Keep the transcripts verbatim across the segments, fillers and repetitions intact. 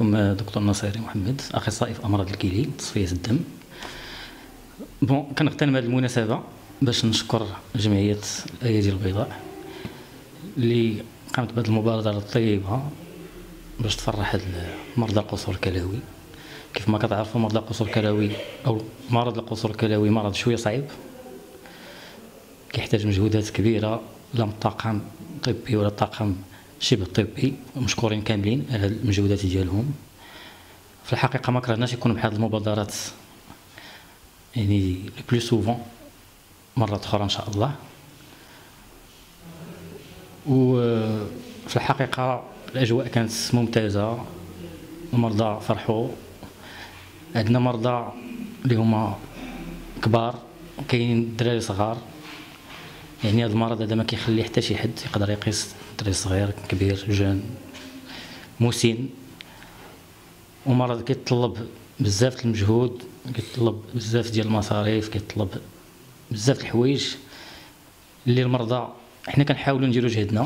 معكم دكتور نصيري محمد، اخصائي في امراض الكلى تصفيه الدم. بون كنغتنم هذه المناسبه باش نشكر جمعيه الايادي البيضاء اللي قامت بهذه المبادره الطيبه باش تفرح مرضى القصور الكلوي. كيف ما كتعرفوا مرضى القصور الكلوي او مرض القصور الكلوي مرض شويه صعيب، كيحتاج مجهودات كبيره لا من الطاقم الطبي ولا الطاقم شبه طبي، مشكورين كاملين على المجهودات ديالهم. في الحقيقه ما كرهناش يكونوا بحال المبادرات يعني لو بلو سوفون مرات اخرى ان شاء الله. وفي الحقيقه الاجواء كانت ممتازه، المرضى فرحوا. عندنا مرضى اللي هما كبار، كاينين دراري صغار، يعني هذا المرض هذا ما كيخلي حتى شي حد يقدر يقيس دري صغير كبير جون مسن، ومرض كيتطلب بزاف المجهود، كيتطلب بزاف ديال المصاريف، كيتطلب بزاف الحوايج اللي المرضى حنا كنحاولوا نديروا جهدنا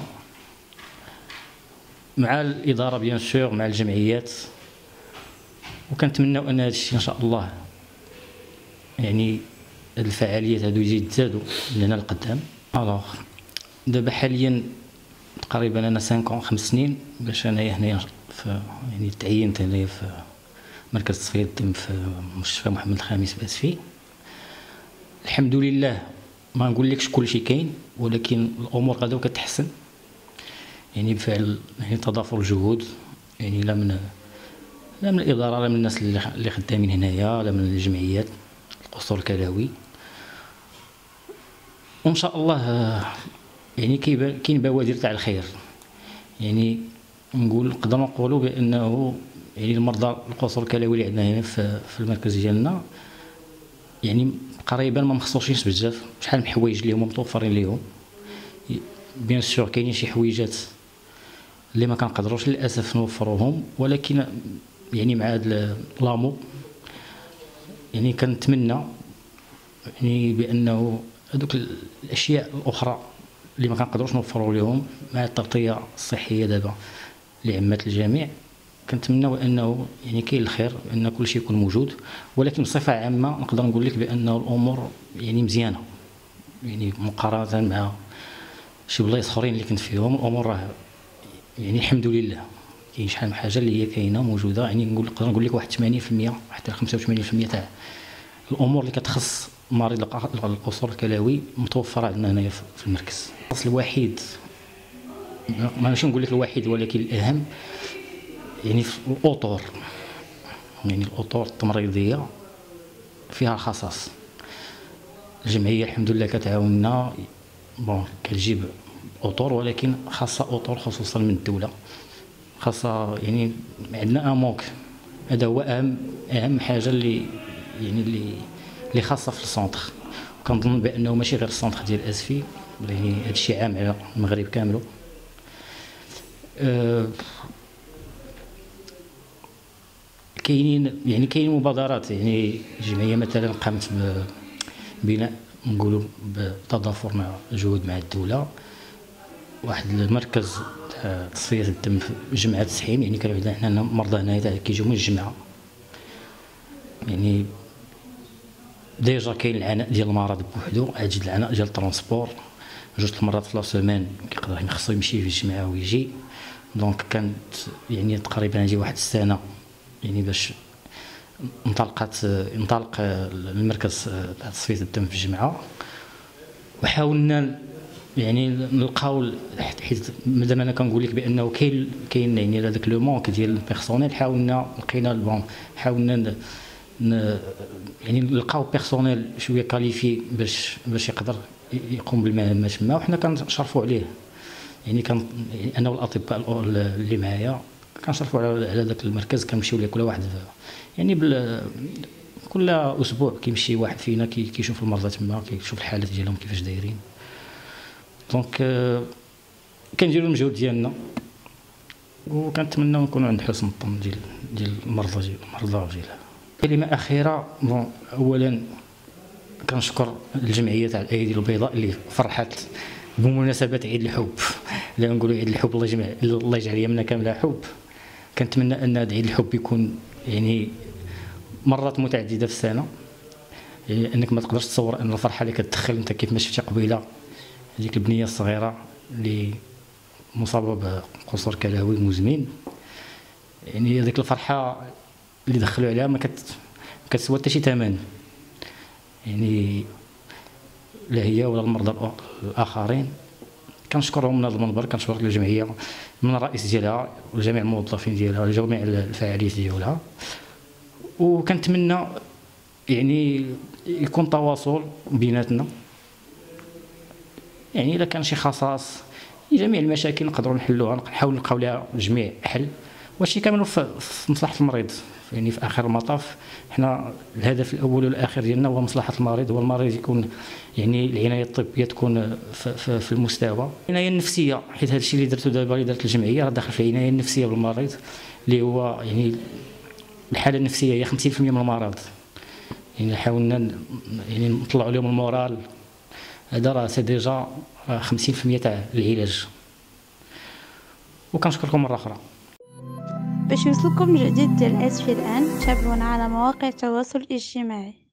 مع الاداره بيان سور مع الجمعيات، وكنتمناو ان هذا الشيء ان شاء الله يعني الفعاليات هادو يزيد يزادوا لنا القدام. الوغ دابا حاليا تقريبا انا خمسة خمس سنين باش انايا هنايا في يعني تعينت هنايا في مركز تصفيه الدم في مستشفى محمد الخامس باسفي. الحمد لله ما نقولكش كلشي كاين، ولكن الامور غادا وكتحسن يعني بفعل يعني تضافر الجهود، يعني لا من لا من الاداره لا من الناس اللي خدامين هنايا لا من الجمعيات القصور الكلوي. وان شاء الله يعني كاين بوادر تاع الخير، يعني نقول نقدر نقولوا بانه يعني المرضى القصور الكلوي اللي عندنا هنا في, في المركز ديالنا يعني قريبا ما مخصوصينش بزاف، شحال من حوايج اللي هما متوفرين ليهم. بيان سور كاينين شي حويجات اللي ما كنقدروش للاسف نوفروهم، ولكن يعني مع هذا لامو يعني كنتمنى يعني بانه هذوك الاشياء الاخرى اللي ما كنقدروش نوفروا لهم مع التغطيه الصحيه دابا اللي عمات الجميع، كنتمناو انه يعني كاين الخير ان كل شيء يكون موجود. ولكن بصفه عامه نقدر نقول لك بانه الامور يعني مزيانه، يعني مقارنه مع شي بلايص اخرين اللي كنت فيهم الامور راه يعني الحمد لله كاين شحال من حاجه اللي هي كاينه موجوده. يعني نقول نقدر نقول لك واحد ثمانين بالمئة حتى خمسة وثمانين بالمئة تاع الامور اللي كتخص مريض القصور الكلوي متوفره عندنا هنايا في المركز. الاصل الوحيد ماشي نقول لك الوحيد ولكن الاهم يعني في الاطور، يعني الاطور التمريضيه فيها الخصاص. الجمعيه الحمد لله كتعاوننا بون كتجيب اطور، ولكن خاصه اطور خصوصا من الدوله، خاصه يعني عندنا ان مونك. هذا هو اهم اهم حاجه اللي يعني اللي اللي خاصه في السونتر، وكنظن بانه ماشي غير السونتر ديال اسفي، يعني هذا الشيء عام على المغرب كامل. أه كاينين يعني كاين مبادرات، يعني الجمعيه مثلا قامت ببناء نقولوا بتضافر مع جهود مع الدوله واحد المركز تاع تصفيه الدم في جمعه تسحيم. يعني كانوا عندنا حنا مرضى هنايا كيجيو من الجمعه، يعني ديجا كاين العناء ديال المرض بوحدو، عاجد العناء ديال الترونسبور جوج المرات في لا سيمين كيقدر خصو يمشي في الجمعه ويجي. دونك كانت يعني تقريبا هذه واحد السنه يعني باش انطلقت انطلق المركز تاع تصفيه الدم في الجمعه، وحاولنا يعني نلقاو حيت مادام انا كنقول لك بانه كاين كاين يعني هذاك لو مونك ديال البيرسونيل، حاولنا لقينا بون حاولنا يعني نلقاو بيرسونيل شويه كاليفي باش باش يقدر يقوم بالمهمه تما، وحنا كنشرفوا عليه. يعني كان يعني انا والاطباء اللي معايا كنشرفوا على على ذاك المركز، كنمشيو ليه كل واحد يعني بال كل اسبوع كيمشي واحد فينا كيشوف المرضى تما، كيشوف الحالات ديالهم كيفاش دايرين. دونك كنديروا المجهود ديالنا، وكنتمناو نكونوا عند حسن الظن ديال ديال المرضى ديال المرضى ديالها. كلمه اخيره، بون اولا كنشكر الجمعيه تاع الايادي البيضاء اللي فرحت بمناسبه عيد الحب. لا نقولوا عيد الحب الله يجمع الله يجعل ايامنا كامله حب، كنتمنى ان عيد الحب يكون يعني مرات متعدده في السنه، يعني انك ما تقدرش تصور ان الفرحه اللي كتدخل انت كيف ما شفتي قبيله هذيك البنيه الصغيره اللي مصابه بقصور كلوي مزمن، يعني هذيك الفرحه اللي دخلوا عليها ما كت ما كتسوى حتى شي ثمن، يعني لا هي ولا المرضى الاخرين. كنشكرهم من هذا المنبر، كنشكر الجمعيه من الرئيس ديالها وجميع الموظفين ديالها وجميع الفاعلين ديالها، وكنتمنى يعني يكون تواصل بيناتنا، يعني الا كان شي خصاص جميع المشاكل نقدروا نحلوها، نحاولوا نلقاو لها جميع حل، وهادشي كامل في مصلحه المريض. يعني في اخر المطاف حنا الهدف الاول والاخير ديالنا هو مصلحه المريض، هو المريض يكون يعني العنايه الطبيه تكون في, في المستوى. العنايه النفسيه، حيت هذا الشيء اللي درتو دابا اللي درت الجمعيه راه داخل في العنايه النفسيه بالمريض، اللي هو يعني الحاله النفسيه هي خمسين بالمئة من المرض، يعني حاولنا يعني نطلعوا لهم المورال، هذا راه سي ديجا خمسين بالمئة تاع العلاج. وكنشكركم مره اخرى. باش يوصلكم جديد ديال اسفي الان تابعونا على مواقع التواصل الاجتماعي.